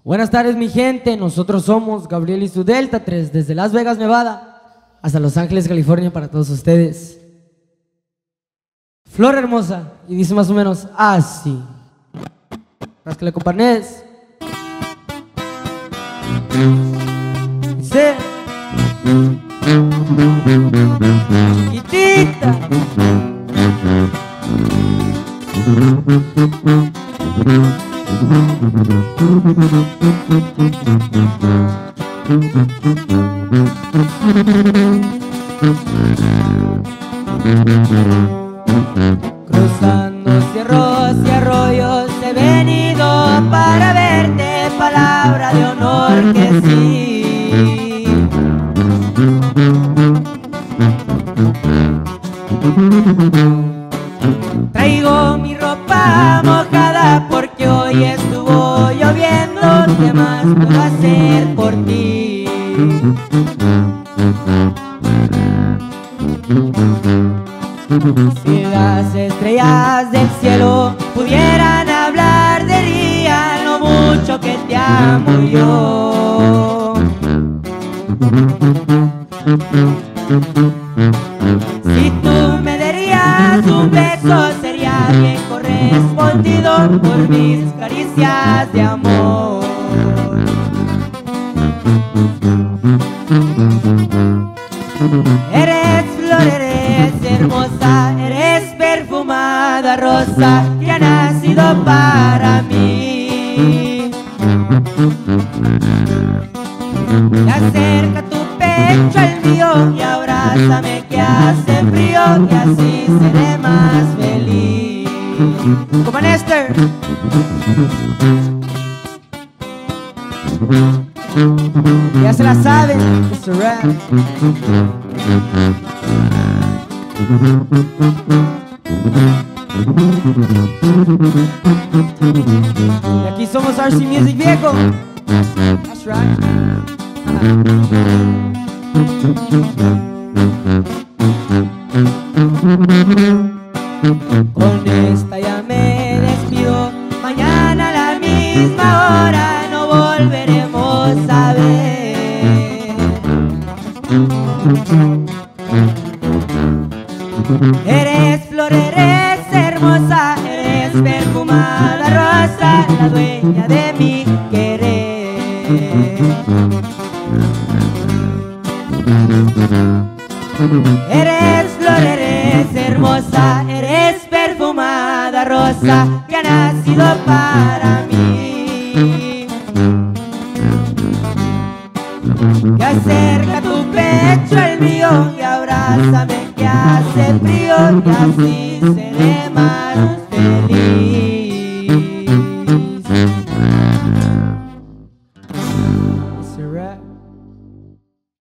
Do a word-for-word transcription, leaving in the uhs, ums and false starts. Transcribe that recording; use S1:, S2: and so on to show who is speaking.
S1: Buenas tardes, mi gente. Nosotros somos Gabriel y su Delta tres, desde Las Vegas, Nevada, hasta Los Ángeles, California, para todos ustedes. Flor hermosa, y dice más o menos así. Ráscale, compadres. Dice: chiquitita, cruzando cerros y arroyos he venido para verte, palabra de honor que sí. Traigo mi ropa mojada porque hoy estuvo lloviendo. ¿Qué más puedo hacer por ti? Si las estrellas del cielo pudieran hablar, dirían lo mucho que te amo yo. Si tú me darías un beso, sería bien correspondido por mis caricias de amor. Eres flor, eres hermosa, eres perfumada rosa que ha nacido para mí. Y acerca tu pecho al mío y abrázame que hace frío, que así seré más feliz. Como Néstor. Ya se la saben, mister Rap. Y aquí somos R C Music, viejo. That's right. Con esta ya me despido. Mañana a la misma hora no volveremos a ver. Eres flor, eres hermosa, eres perfumada rosa, la dueña de mi querer. Eres flor, eres hermosa, eres perfumada rosa que ha nacido para mí. Que acerca tu pecho al mío y abrázame que hace frío, y así seré más feliz.